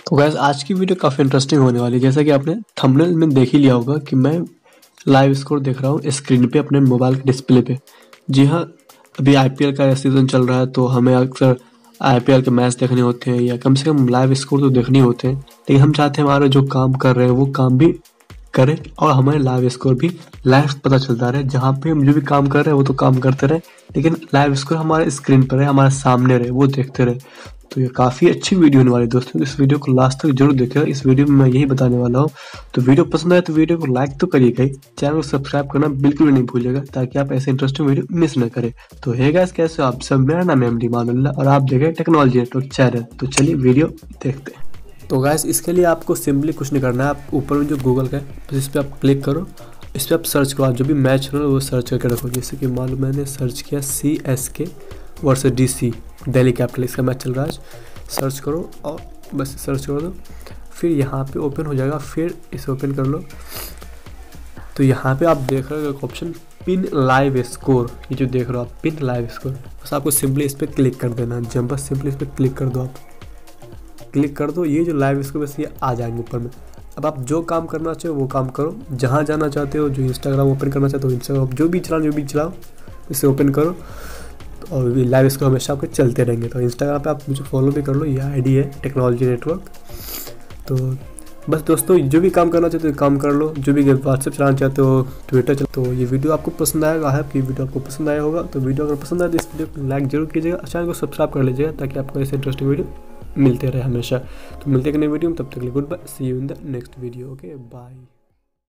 तो गाइस आज की वीडियो काफ़ी इंटरेस्टिंग होने वाली है। जैसा कि आपने थंबनेल में देख ही लिया होगा कि मैं लाइव स्कोर देख रहा हूँ स्क्रीन पे अपने मोबाइल के डिस्प्ले पे। जी हाँ, अभी आईपीएल का सीज़न चल रहा है तो हमें अक्सर आईपीएल के मैच देखने होते हैं या कम से कम लाइव स्कोर तो देखने होते हैं। लेकिन हम चाहते हैं हमारा जो काम कर रहे हैं वो काम भी करें और हमें लाइव स्कोर भी लाइव पता चलता रहे। जहाँ पे हम जो भी काम कर रहे हैं वो तो काम करते रहे, लेकिन लाइव स्कोर हमारे स्क्रीन पर रहे, हमारे सामने रहे, वो देखते रहे। तो ये काफ़ी अच्छी वीडियो होने वाली है दोस्तों, इस वीडियो को लास्ट तक जरूर देखिएगा। इस वीडियो में मैं यही बताने वाला हूँ। तो वीडियो पसंद आए तो वीडियो को लाइक तो करिएगा ही, चैनल को सब्सक्राइब करना बिल्कुल भी नहीं भूलिएगा ताकि आप ऐसे इंटरेस्टिंग वीडियो मिस न करें। तो हे गाइस, कैसे हो आप सब? मेरा नाम है इमानुल्लाह और आप देखें टेक्नोलॉजी नेटवर्क चैनल। तो चलिए वीडियो देखते हैं। तो गाइस इसके लिए आपको सिंपली कुछ नहीं करना है। आप ऊपर में जो गूगल का है इस पर आप क्लिक करो, इस पर आप सर्च करो, आप जो भी मैच हो वो सर्च करके रखो। जैसे कि मान लो मैंने सर्च किया CSK versus DC Delhi Capital, इसका मैच चल रहा है। सर्च करो और बस सर्च कर दो, फिर यहाँ पे ओपन हो जाएगा। फिर इसे ओपन कर लो तो यहाँ पे आप देख रहे हो एक ऑप्शन पिन लाइव स्कोर। ये जो देख रहे हो आप पिन लाइव स्कोर, बस आपको सिंपली इस पर क्लिक कर देना। जब बस सिंपली इस पर क्लिक कर दो, आप क्लिक कर दो, ये जो लाइव स्कोर बस ये आ जाएंगे ऊपर में। अब आप जो काम करना चाहो वो काम करो, जहाँ जाना चाहते हो, जो इंस्टाग्राम ओपन करना चाहते हो इंस्टाग्राम, जो भी चलाओ इसे ओपन करो और लाइव इसको हमेशा आपके चलते रहेंगे। तो इंस्टाग्राम पे आप मुझे फॉलो भी कर लो, ये आईडी है टेक्नोलॉजी नेटवर्क। तो बस दोस्तों, जो भी काम करना चाहते हो काम कर लो, जो भी व्हाट्सएप चलाना चाहते हो, ट्विटर तो ये वीडियो आपको पसंद आएगा है कि वीडियो आपको पसंद आया होगा। तो वीडियो अगर पसंद आए तो इस वीडियो को लाइक जरूर कीजिएगा, चैनल को सब्सक्राइब कर लीजिएगा ताकि आपको ऐसे इंटरेस्टिंग वीडियो मिलते रहे हमेशा। तो मिलते हैं नई वीडियो में, तब तक के लिए good bye, see you in the next video. Okay bye.